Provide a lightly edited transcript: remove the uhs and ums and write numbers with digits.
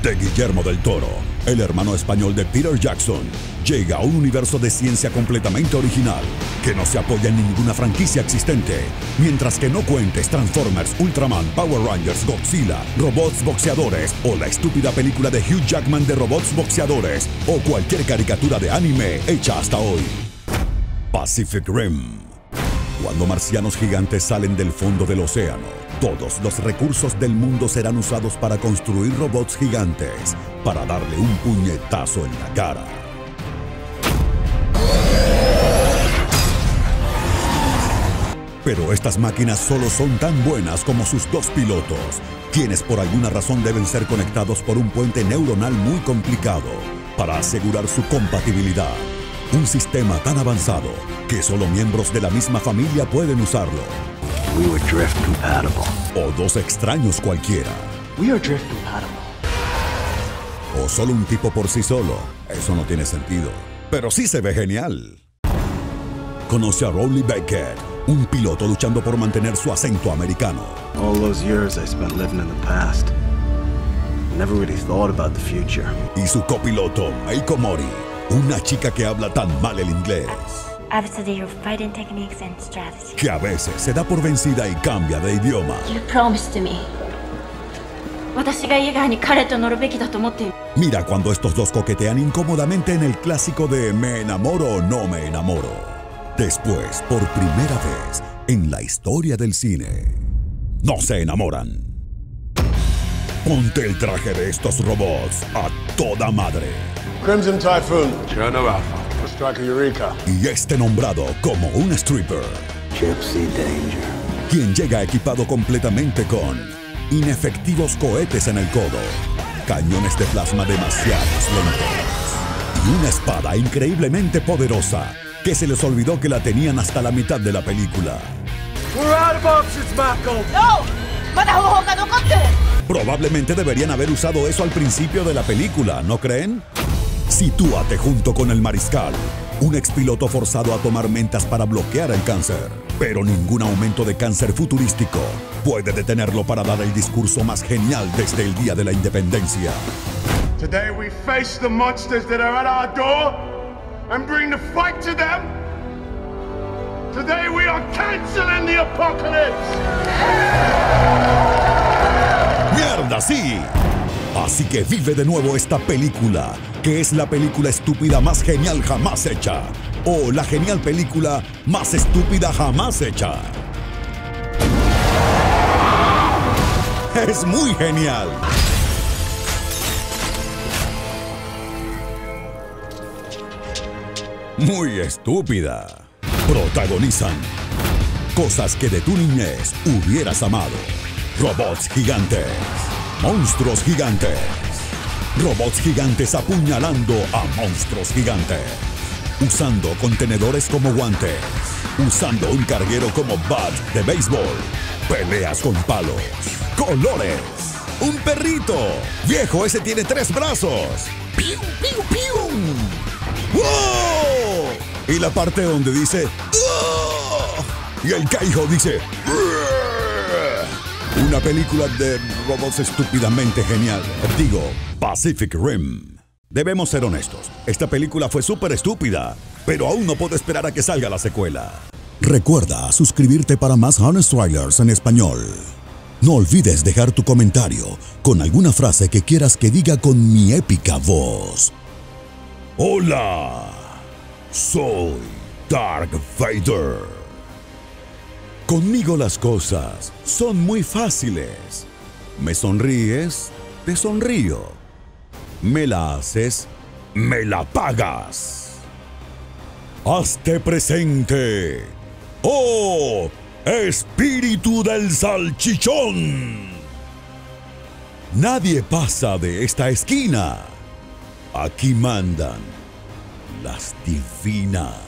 de Guillermo del Toro, el hermano español de Peter Jackson, llega a un universo de ciencia completamente original, que no se apoya en ninguna franquicia existente, mientras que no cuentes Transformers, Ultraman, Power Rangers, Godzilla, robots boxeadores o la estúpida película de Hugh Jackman de robots boxeadores o cualquier caricatura de anime hecha hasta hoy. Pacific Rim. Cuando marcianos gigantes salen del fondo del océano, todos los recursos del mundo serán usados para construir robots gigantes para darle un puñetazo en la cara. Pero estas máquinas solo son tan buenas como sus dos pilotos, quienes por alguna razón deben ser conectados por un puente neuronal muy complicado para asegurar su compatibilidad. Un sistema tan avanzado que solo miembros de la misma familia pueden usarlo. We were drift compatible. O dos extraños cualquiera. We are drift compatible. O solo un tipo por sí solo. Eso no tiene sentido. Pero sí se ve genial. Conoce a Rowley Beckett, un piloto luchando por mantener su acento americano. All those years I spent living in the past. Never really thought about the future. Y su copiloto, Meiko Mori, una chica que habla tan mal el inglés I've studied your fighting techniques and strategy. que a veces se da por vencida y cambia de idioma. You promised me. 私が以外に彼と乗るべきだと思っている。 Mira cuando estos dos coquetean incómodamente en el clásico de ¿me enamoro o no me enamoro? Después, por primera vez en la historia del cine, no se enamoran. Ponte el traje de estos robots a toda madre. Crimson Typhoon. Cherno Alpha. Striker Eureka. Y este nombrado como un stripper, Gypsy Danger. quien llega equipado completamente con inefectivos cohetes en el codo, cañones de plasma demasiado lentos y una espada increíblemente poderosa que se les olvidó que la tenían hasta la mitad de la película. We're out of options, Mako. No! まだ方法が残ってる! Probablemente deberían haber usado eso al principio de la película, ¿no creen? Sitúate junto con el mariscal, un expiloto forzado a tomar mentas para bloquear el cáncer. Pero ningún aumento de cáncer futurístico puede detenerlo para dar el discurso más genial desde el día de la independencia. Today we face the monsters that are at our door and bring the fight to them. Today we are canceling the apocalypse. ¡Mierda, sí! Así que vive de nuevo esta película, que es la película estúpida más genial jamás hecha. O la genial película más estúpida jamás hecha. Es muy genial. Muy estúpida. Protagonizan cosas que de tu niñez hubieras amado. Robots gigantes. Monstruos gigantes. Robots gigantes apuñalando a monstruos gigantes. Usando contenedores como guantes. Usando un carguero como bat de béisbol. Peleas con palos. Colores. Un perrito. Viejo, ese tiene 3 brazos. ¡Piu, piu, piu! ¡Wow! Y la parte donde dice ¡oh! Y el Kaijo dice ¡oh! Una película de robots estúpidamente genial. Digo, Pacific Rim. Debemos ser honestos, esta película fue súper estúpida, pero aún no puedo esperar a que salga la secuela. Recuerda suscribirte para más Honest Trailers en español. No olvides dejar tu comentario con alguna frase que quieras que diga con mi épica voz. Hola, soy Dark Vader. Conmigo las cosas son muy fáciles. Me sonríes, te sonrío. Me la haces, me la pagas. Hazte presente. ¡Oh, espíritu del salchichón! Nadie pasa de esta esquina. Aquí mandan las divinas.